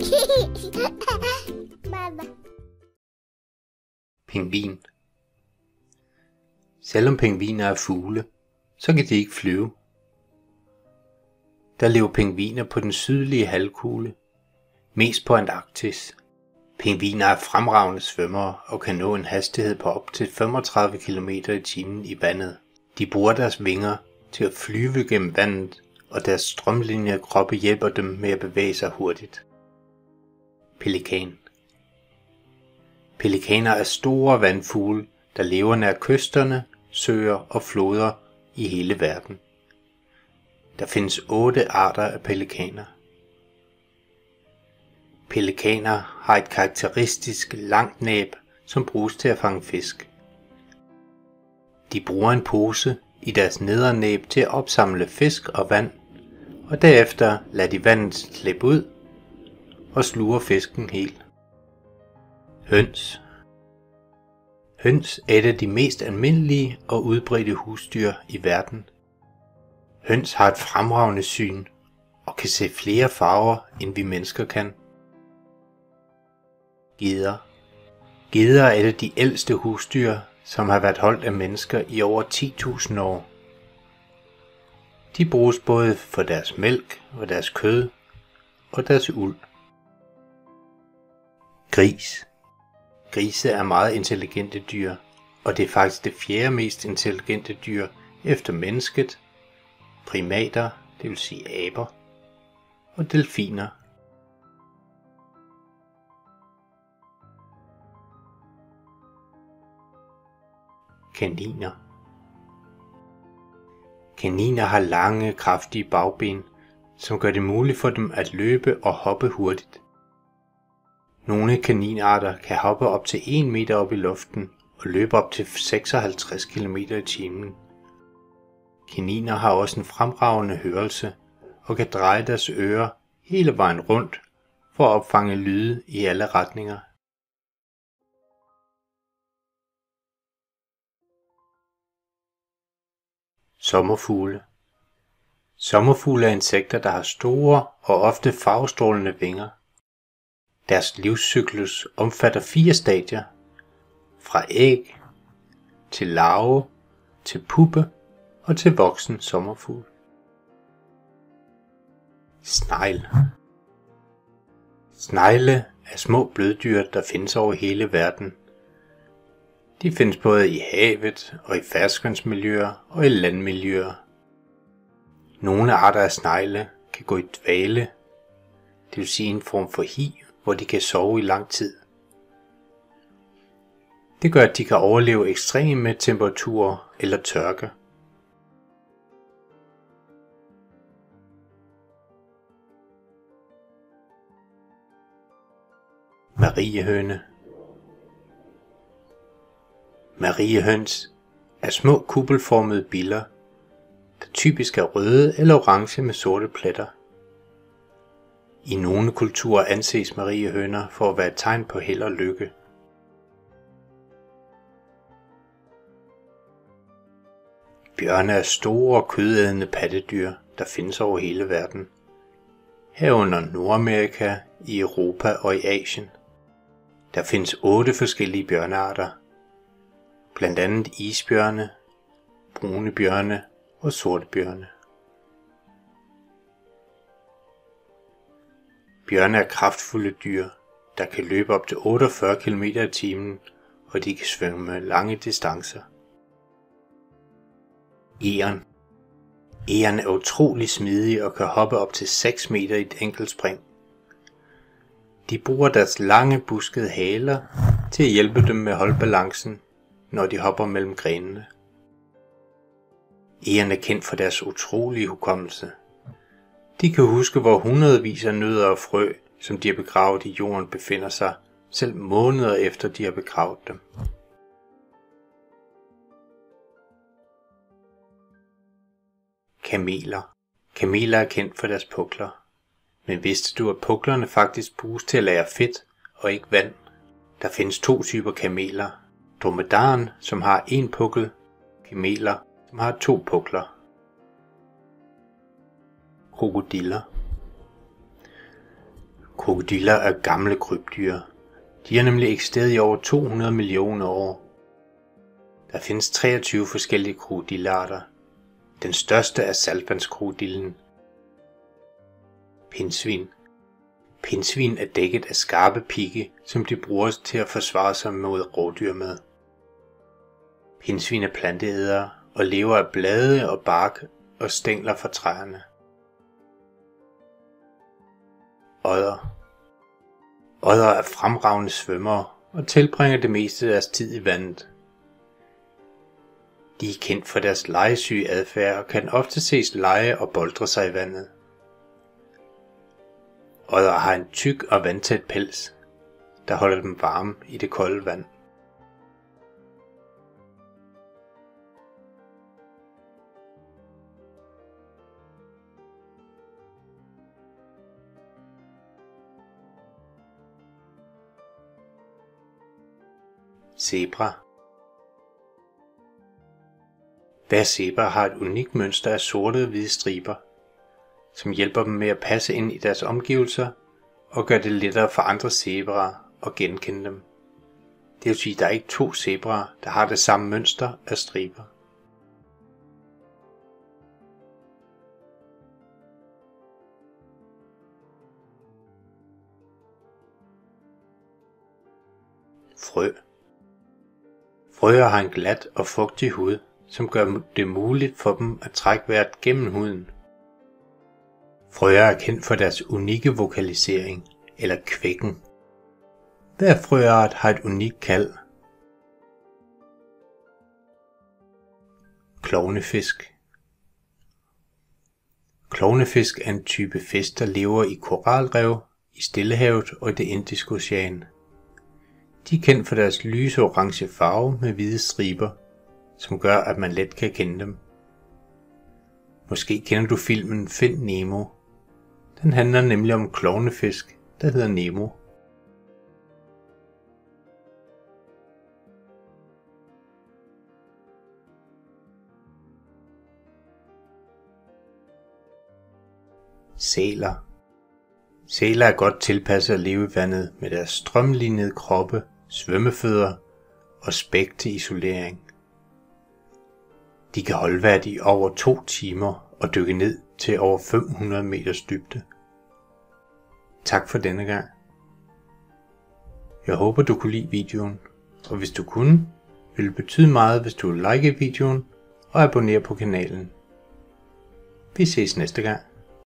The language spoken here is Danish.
Pingvin. Selvom pingviner er fugle, så kan de ikke flyve. Der lever pingviner på den sydlige halvkugle, mest på Antarktis. Pingviner er fremragende svømmere og kan nå en hastighed på op til 35 km i timen i vandet. De bruger deres vinger til at flyve gennem vandet, og deres strømlignende kroppe hjælper dem med at bevæge sig hurtigt. Pelikan. Pelikaner er store vandfugle, der lever nær kysterne, søer og floder i hele verden. Der findes 8 arter af pelikaner. Pelikaner har et karakteristisk langt næb, som bruges til at fange fisk. De bruger en pose i deres nedernæb til at opsamle fisk og vand, og derefter lader de vandet slippe ud og sluger fisken helt. Høns. Høns er et af de mest almindelige og udbredte husdyr i verden. Høns har et fremragende syn og kan se flere farver, end vi mennesker kan. Geder. Geder er et af de ældste husdyr, som har været holdt af mennesker i over 10.000 år. De bruges både for deres mælk og deres kød og deres uld. Gris. Grise er meget intelligente dyr, og det er faktisk det 4. mest intelligente dyr efter mennesket, primater, det vil sige aber, og delfiner. Kaniner. Kaniner har lange, kraftige bagben, som gør det muligt for dem at løbe og hoppe hurtigt. Nogle kaninarter kan hoppe op til 1 meter op i luften og løbe op til 56 km i timen. Kaniner har også en fremragende hørelse og kan dreje deres ører hele vejen rundt for at opfange lyde i alle retninger. Sommerfugle. Sommerfugle er insekter, der har store og ofte farvestrålende vinger. Deres livscyklus omfatter 4 stadier, fra æg til larve til puppe og til voksen sommerfugl. Snegl. Snegle er små bløddyr, der findes over hele verden. De findes både i havet og i ferskvandsmiljøer og i landmiljøer. Nogle arter af snegle kan gå i dvale, det vil sige en form for hi, hvor de kan sove i lang tid. Det gør, at de kan overleve ekstreme temperaturer eller tørke. Mariehøne. Mariehøns er små kuppelformede biller, der typisk er røde eller orange med sorte pletter. I nogle kulturer anses mariehøner for at være et tegn på held og lykke. Bjørne er store kødædende pattedyr, der findes over hele verden. Herunder Nordamerika, i Europa og i Asien. Der findes 8 forskellige bjørnearter, blandt andet isbjørne, brune bjørne og sorte bjørne. Bjørne er kraftfulde dyr, der kan løbe op til 48 km i timen, og de kan svømme lange distancer. Egern. Egern er utrolig smidig og kan hoppe op til 6 meter i et enkelt spring. De bruger deres lange buskede haler til at hjælpe dem med at holde balancen, når de hopper mellem grenene. Egern er kendt for deres utrolige hukommelse. De kan huske, hvor hundredvis af nødder og frø, som de har begravet i jorden, befinder sig, selv måneder efter de har begravet dem. Kameler. Kameler er kendt for deres pukler. Men vidste du, at puklerne faktisk bruges til at lagre fedt og ikke vand? Der findes 2 typer kameler. Dromedaren, som har 1 pukkel, kameler, som har 2 pukler. Krokodiller. Krokodiller er gamle krybdyr. De har nemlig eksisteret i over 200 millioner år. Der findes 23 forskellige krokodillarter. Den største er saltvandskrokodillen. Pindsvin. Pindsvin er dækket af skarpe pigge, som de bruger til at forsvare sig mod rovdyr med. Pindsvin er planteædere og lever af blade og bark og stængler fra træerne. Odder. Odder er fremragende svømmere og tilbringer det meste af deres tid i vandet. De er kendt for deres legesyge adfærd og kan ofte ses lege og boltre sig i vandet. Odder har en tyk og vandtæt pels, der holder dem varme i det kolde vand. Zebra. Hver zebra har et unikt mønster af sorte og hvide striber, som hjælper dem med at passe ind i deres omgivelser og gør det lettere for andre zebraer at genkende dem. Det vil sige, at der er ikke to zebraer, der har det samme mønster af striber. Frø. Frøer har en glat og fugtig hud, som gør det muligt for dem at trække vejret gennem huden. Frøer er kendt for deres unikke vokalisering, eller kvækken. Hver frøart har et unikt kald. Klovnefisk. Klovnefisk er en type fisk, der lever i koralrev, i Stillehavet og i det Indiske Ocean. De er kendt for deres lyseorange farve med hvide striber, som gør, at man let kan kende dem. Måske kender du filmen Find Nemo. Den handler nemlig om klovnefisk, der hedder Nemo. Sæler. Sæler er godt tilpasset at leve i vandet med deres strømlignede kroppe, svømmefødder og spæk til isolering. De kan holde vejret i over 2 timer og dykke ned til over 500 meters dybde. Tak for denne gang. Jeg håber du kunne lide videoen, og hvis du kunne, ville det betyde meget, hvis du likede videoen og abonnerer på kanalen. Vi ses næste gang.